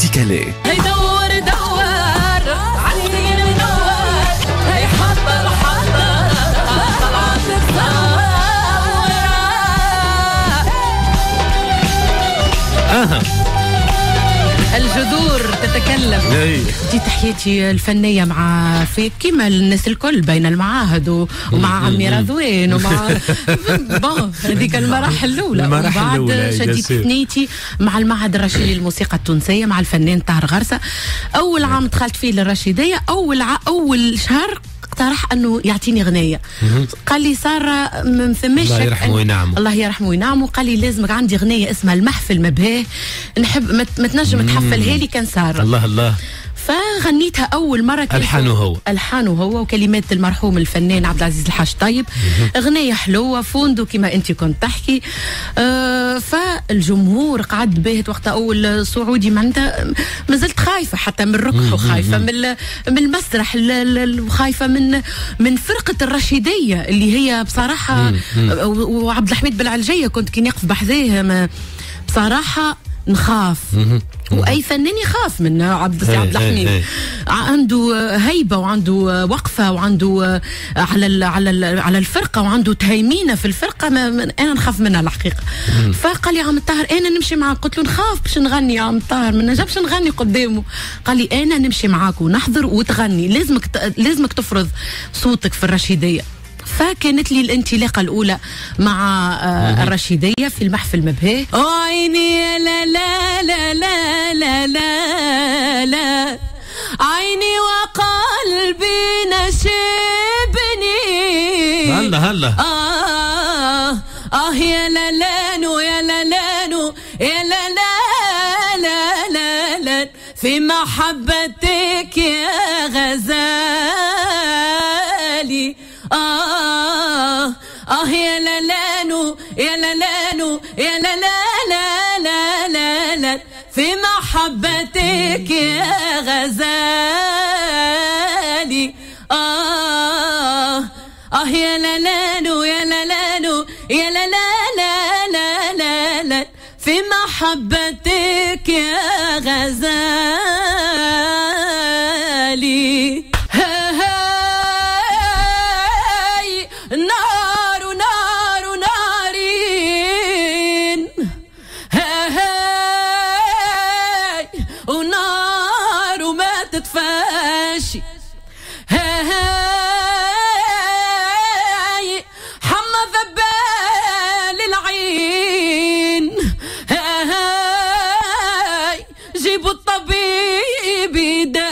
مهدي كالي. هي دور دور علي منور، هي حضر طلعت الجذور تتكلم. دي تحياتي الفنية مع في كيما الناس الكل بين المعاهد ومع عمي رضوان ومع هذيك المراحل الأولى. وبعد شديت ثنيتي مع المعهد الرشيدي للموسيقى التونسية مع الفنان طاهر غرسة. أول عام دخلت فيه للرشيدية، أول شهر اقترح انه يعطيني غنية. قال لي سارة ما فماش، الله يرحمه وينعمه. الله يرحمه وينعمه. قال لي لازمك عندي غنية اسمها المحفل مبهاه، نحب ما تنجم تحفلها لي كان سارة. الله الله. فغنيتها اول مره. الحانه هو وكلمات المرحوم الفنان عبد العزيز الحاج طيب. اغنيه حلوه فوندو كما انت كنت تحكي. فالجمهور قعد باهت وقتها اول صعودي معناتها ما زلت خايفه حتى من الركح، وخايفه من المسرح، وخايفه من فرقه الرشيديه اللي هي بصراحه وعبد الحميد بالعلجيه كنت كي نقف بحذاه بصراحه نخاف. واي فنان يخاف من عبد الحميد. عنده هيبه وعنده وقفه وعنده على الفرقه وعنده تهيمينه في الفرقه. انا نخاف منها الحقيقه. فقال لي عم الطاهر انا نمشي معاك. قلت له نخاف باش نغني يا عم الطاهر، ما نجمش نغني قدامه. قال لي انا نمشي معاك ونحضر وتغني، لازمك تفرض صوتك في الرشيديه. فكانت لي الانطلاقة الأولى مع الرشيدية في المحفل مبهاه. عيني لا لا لا لا لا لا لا، عيني وقلبي نشبني. هلا يا لالانو يا لالانو يا لا لا لا لا لا، في محبتك يا غزالي. يا لالانو يا لالانو يا لا لا لا لا لا لا، في محبتك يا غزالي. يا لالانو يا لالانو يا لا لا لا لا لا لا، في محبتك يا غزالي. نار نار نارين، هاي ونار وما تتفاشي، هاي حمى ذبال العين، هاي جيبوا الطبيب يداوي.